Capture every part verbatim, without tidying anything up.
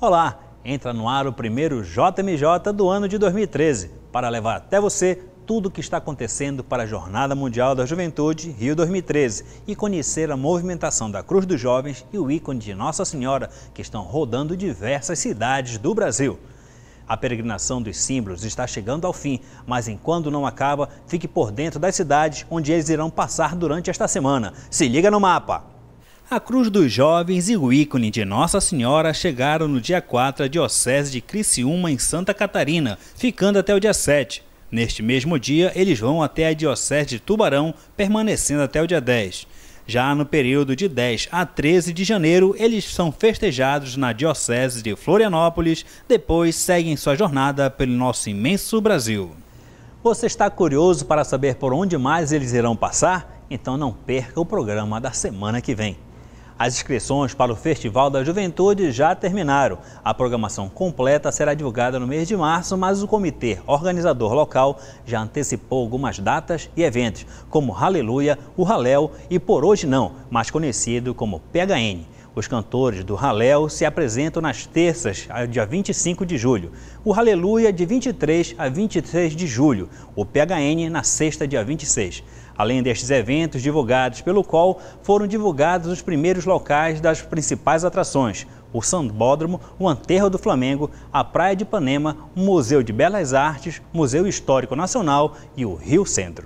Olá, entra no ar o primeiro J M J do ano de dois mil e treze, para levar até você tudo o que está acontecendo para a Jornada Mundial da Juventude Rio dois mil e treze e conhecer a movimentação da Cruz dos Jovens e o ícone de Nossa Senhora que estão rodando diversas cidades do Brasil. A peregrinação dos símbolos está chegando ao fim, mas enquanto não acaba, fique por dentro das cidades onde eles irão passar durante esta semana. Se liga no mapa! A Cruz dos Jovens e o ícone de Nossa Senhora chegaram no dia quatro à Diocese de Criciúma, em Santa Catarina, ficando até o dia sete. Neste mesmo dia, eles vão até a Diocese de Tubarão, permanecendo até o dia dez. Já no período de dez a treze de janeiro, eles são festejados na Diocese de Florianópolis, depois seguem sua jornada pelo nosso imenso Brasil. Você está curioso para saber por onde mais eles irão passar? Então não perca o programa da semana que vem. As inscrições para o Festival da Juventude já terminaram. A programação completa será divulgada no mês de março, mas o comitê organizador local já antecipou algumas datas e eventos, como Aleluia, o Haléu e Por Hoje Não, mais conhecido como P H N. Os cantores do Haléu se apresentam nas terças, dia vinte e cinco de julho. O Aleluia, de vinte e três a vinte e três de julho. O P H N, na sexta, dia vinte e seis. Além destes eventos divulgados pelo C O L, foram divulgados os primeiros locais das principais atrações: o Sambódromo, o Anterro do Flamengo, a Praia de Ipanema, o Museu de Belas Artes, o Museu Histórico Nacional e o Rio Centro.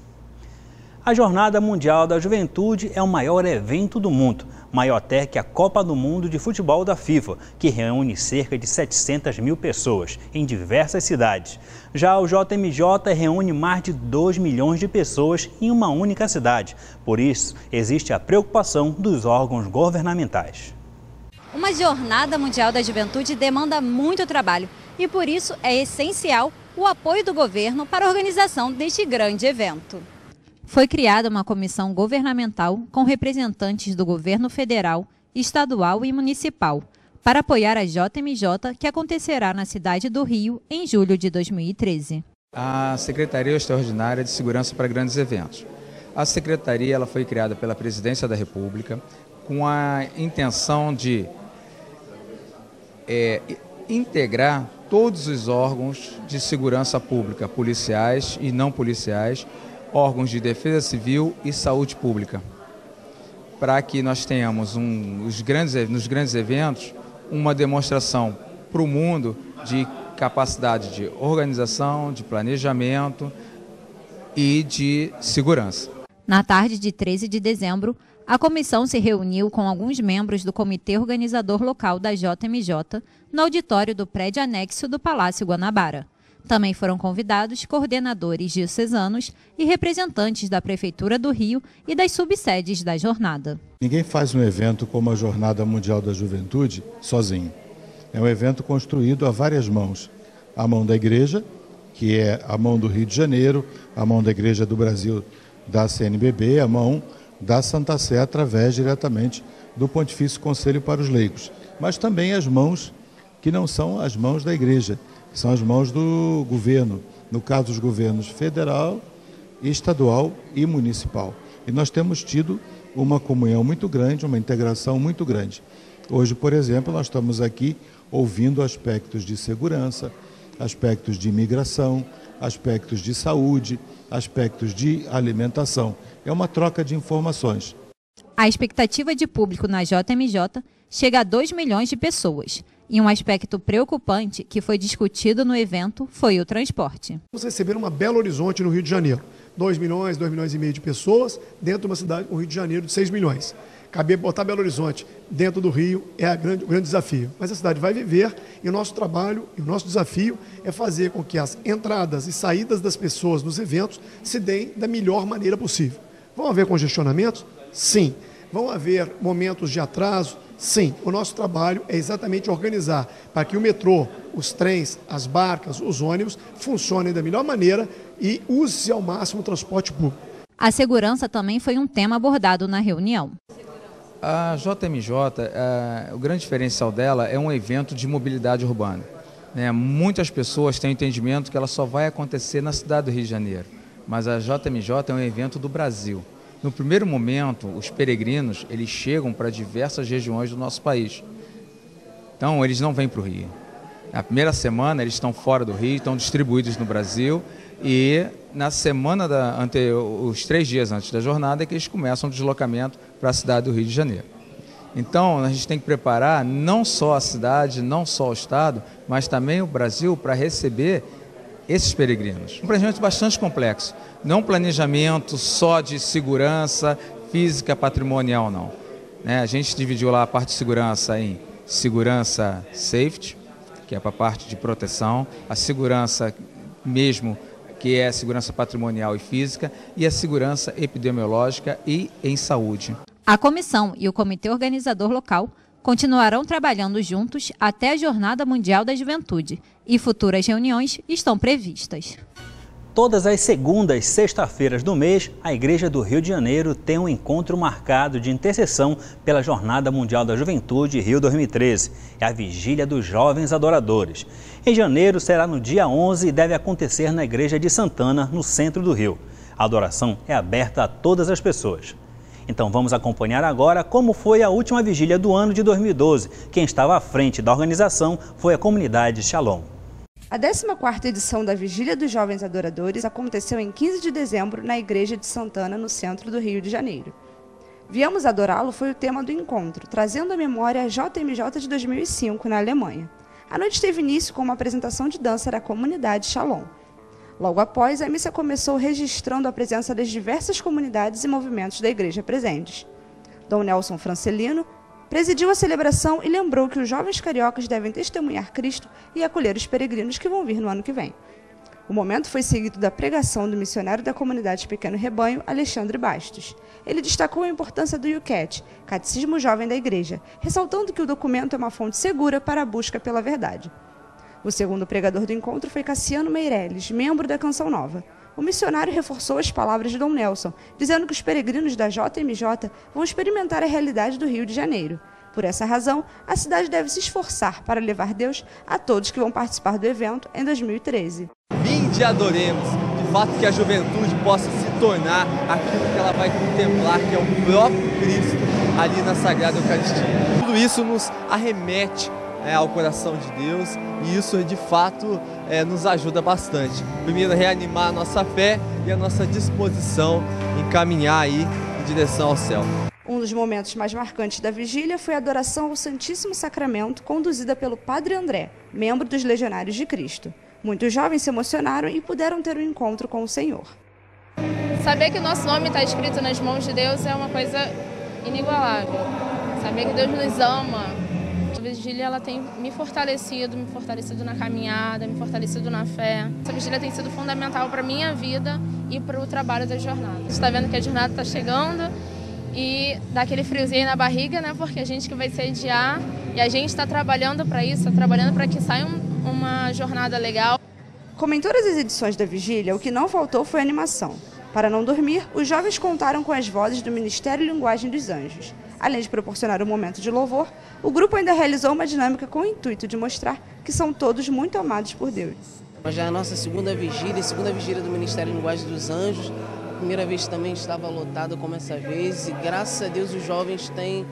A Jornada Mundial da Juventude é o maior evento do mundo, maior até que a Copa do Mundo de Futebol da FIFA, que reúne cerca de setecentas mil pessoas em diversas cidades. Já o J M J reúne mais de dois milhões de pessoas em uma única cidade. Por isso, existe a preocupação dos órgãos governamentais. Uma Jornada Mundial da Juventude demanda muito trabalho e, por isso, é essencial o apoio do governo para a organização deste grande evento. Foi criada uma comissão governamental com representantes do governo federal, estadual e municipal para apoiar a J M J, que acontecerá na cidade do Rio em julho de dois mil e treze. A Secretaria Extraordinária de Segurança para Grandes Eventos. A Secretaria ela foi criada pela Presidência da República com a intenção de é, integrar todos os órgãos de segurança pública, policiais e não policiais, órgãos de defesa civil e saúde pública, para que nós tenhamos um, os grandes, nos grandes eventos uma demonstração para o mundo de capacidade de organização, de planejamento e de segurança. Na tarde de treze de dezembro, a comissão se reuniu com alguns membros do comitê organizador local da J M J no auditório do prédio anexo do Palácio Guanabara. Também foram convidados coordenadores diocesanos e representantes da Prefeitura do Rio e das subsedes da jornada. Ninguém faz um evento como a Jornada Mundial da Juventude sozinho. É um evento construído a várias mãos. A mão da Igreja, que é a mão do Rio de Janeiro, a mão da Igreja do Brasil da C N B B, a mão da Santa Sé através diretamente do Pontifício Conselho para os Leigos. Mas também as mãos que não são as mãos da Igreja, são as mãos do governo, no caso dos governos federal, estadual e municipal. E nós temos tido uma comunhão muito grande, uma integração muito grande. Hoje, por exemplo, nós estamos aqui ouvindo aspectos de segurança, aspectos de imigração, aspectos de saúde, aspectos de alimentação. É uma troca de informações. A expectativa de público na J M J chega a dois milhões de pessoas. E um aspecto preocupante que foi discutido no evento foi o transporte. Vamos receber uma Belo Horizonte no Rio de Janeiro. dois milhões, dois milhões e meio de pessoas dentro de uma cidade, o Rio de Janeiro, de seis milhões. Caber botar Belo Horizonte dentro do Rio é a grande, o grande desafio. Mas a cidade vai viver e o nosso trabalho e o nosso desafio é fazer com que as entradas e saídas das pessoas nos eventos se deem da melhor maneira possível. Vão haver congestionamentos? Sim. Vão haver momentos de atraso? Sim. O nosso trabalho é exatamente organizar para que o metrô, os trens, as barcas, os ônibus funcionem da melhor maneira e use-se ao máximo o transporte público. A segurança também foi um tema abordado na reunião. A J M J, a, o grande diferencial dela é um evento de mobilidade urbana. Né? Muitas pessoas têm o entendimento que ela só vai acontecer na cidade do Rio de Janeiro, mas a J M J é um evento do Brasil. No primeiro momento, os peregrinos eles chegam para diversas regiões do nosso país. Então, eles não vêm para o Rio. Na primeira semana, eles estão fora do Rio, estão distribuídos no Brasil e na semana, da, ante, os três dias antes da jornada, é que eles começam o deslocamento para a cidade do Rio de Janeiro. Então, a gente tem que preparar não só a cidade, não só o Estado, mas também o Brasil para receber esses peregrinos. Um planejamento bastante complexo, não um planejamento só de segurança física, patrimonial, não. Né? A gente dividiu lá a parte de segurança em segurança safety, que é para a parte de proteção, a segurança mesmo, que é a segurança patrimonial e física, e a segurança epidemiológica e em saúde. A comissão e o comitê organizador local continuarão trabalhando juntos até a Jornada Mundial da Juventude e futuras reuniões estão previstas. Todas as segundas e sexta-feiras do mês, a Igreja do Rio de Janeiro tem um encontro marcado de intercessão pela Jornada Mundial da Juventude Rio dois mil e treze. É a Vigília dos Jovens Adoradores. Em janeiro será no dia onze e deve acontecer na Igreja de Santana, no centro do Rio. A adoração é aberta a todas as pessoas. Então vamos acompanhar agora como foi a última vigília do ano de dois mil e doze. Quem estava à frente da organização foi a comunidade Shalom. A décima quarta edição da Vigília dos Jovens Adoradores aconteceu em quinze de dezembro na Igreja de Santana, no centro do Rio de Janeiro. Viemos adorá-lo foi o tema do encontro, trazendo à memória a J M J de dois mil e cinco, na Alemanha. A noite teve início com uma apresentação de dança da comunidade Shalom. Logo após, a missa começou registrando a presença das diversas comunidades e movimentos da igreja presentes. Dom Nelson Francelino presidiu a celebração e lembrou que os jovens cariocas devem testemunhar Cristo e acolher os peregrinos que vão vir no ano que vem. O momento foi seguido da pregação do missionário da comunidade Pequeno Rebanho, Alexandre Bastos. Ele destacou a importância do Yucat, Catecismo Jovem da Igreja, ressaltando que o documento é uma fonte segura para a busca pela verdade. O segundo pregador do encontro foi Cassiano Meirelles, membro da Canção Nova. O missionário reforçou as palavras de Dom Nelson, dizendo que os peregrinos da J M J vão experimentar a realidade do Rio de Janeiro. Por essa razão, a cidade deve se esforçar para levar Deus a todos que vão participar do evento em dois mil e treze. Vinde e adoremos, de fato que a juventude possa se tornar aquilo que ela vai contemplar, que é o próprio Cristo ali na Sagrada Eucaristia. Tudo isso nos arremete É, ao coração de Deus e isso de fato é, nos ajuda bastante. Primeiro, reanimar a nossa fé e a nossa disposição em caminhar aí em direção ao céu. Um dos momentos mais marcantes da vigília foi a adoração ao Santíssimo Sacramento, conduzida pelo Padre André, membro dos Legionários de Cristo. Muitos jovens se emocionaram e puderam ter um encontro com o Senhor. Saber que o nosso nome está escrito nas mãos de Deus é uma coisa inigualável. Saber que Deus nos ama. A vigília ela tem me fortalecido, me fortalecido na caminhada, me fortalecido na fé. Essa vigília tem sido fundamental para a minha vida e para o trabalho da jornada. Você está vendo que a jornada está chegando e dá aquele friozinho na barriga, né? Porque a gente que vai sediar e a gente está trabalhando para isso, está trabalhando para que saia um, uma jornada legal. Como em todas as edições da vigília, o que não faltou foi animação. Para não dormir, os jovens contaram com as vozes do Ministério Linguagem dos Anjos. Além de proporcionar um momento de louvor, o grupo ainda realizou uma dinâmica com o intuito de mostrar que são todos muito amados por Deus. Já é a nossa segunda vigília, segunda vigília do Ministério Linguagem dos Anjos. Primeira vez também estava lotada como essa vez e graças a Deus os jovens têm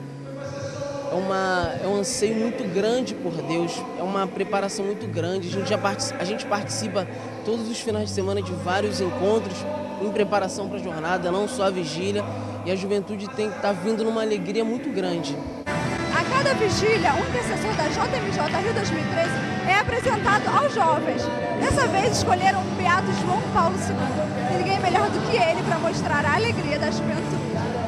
uma, é um anseio muito grande por Deus, é uma preparação muito grande. A gente, já participa, a gente participa todos os finais de semana de vários encontros em preparação para a jornada, não só a vigília. E a juventude tem que estar vindo numa alegria muito grande. A cada vigília, um intercessor da J M J Rio dois mil e treze é apresentado aos jovens. Dessa vez escolheram o beato João Paulo segundo. E ninguém melhor do que ele para mostrar a alegria da juventude.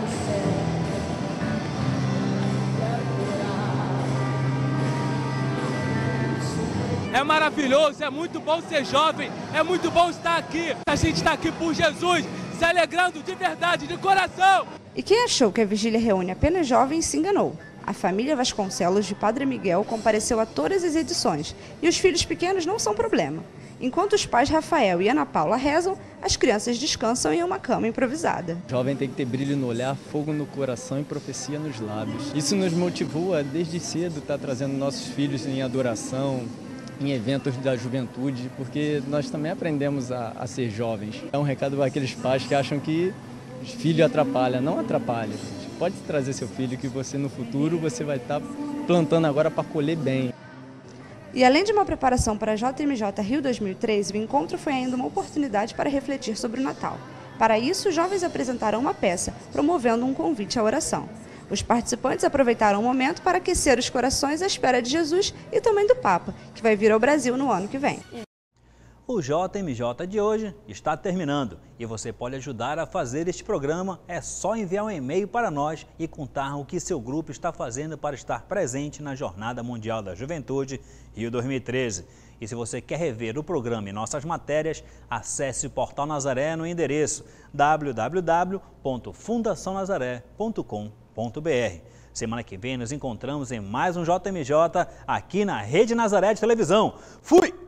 É maravilhoso, é muito bom ser jovem, é muito bom estar aqui. A gente está aqui por Jesus, se alegrando de verdade, de coração. E quem achou que a vigília reúne apenas jovens se enganou. A família Vasconcelos de Padre Miguel compareceu a todas as edições e os filhos pequenos não são problema. Enquanto os pais Rafael e Ana Paula rezam, as crianças descansam em uma cama improvisada. O jovem tem que ter brilho no olhar, fogo no coração e profecia nos lábios. Isso nos motivou a, desde cedo, estar trazendo nossos filhos em adoração, em eventos da juventude, porque nós também aprendemos a, a ser jovens. É um recado para aqueles pais que acham que filho atrapalha. Não atrapalha. Pode trazer seu filho que você no futuro você vai estar plantando agora para colher bem. E além de uma preparação para a J M J Rio dois mil e treze, o encontro foi ainda uma oportunidade para refletir sobre o Natal. Para isso, os jovens apresentaram uma peça, promovendo um convite à oração. Os participantes aproveitaram o momento para aquecer os corações à espera de Jesus e também do Papa, que vai vir ao Brasil no ano que vem. O J M J de hoje está terminando e você pode ajudar a fazer este programa. É só enviar um e-mail para nós e contar o que seu grupo está fazendo para estar presente na Jornada Mundial da Juventude Rio dois mil e treze. E se você quer rever o programa e nossas matérias, acesse o Portal Nazaré no endereço w w w ponto fundação nazaré ponto com ponto b r. Semana que vem nos encontramos em mais um J M J aqui na Rede Nazaré de Televisão. Fui!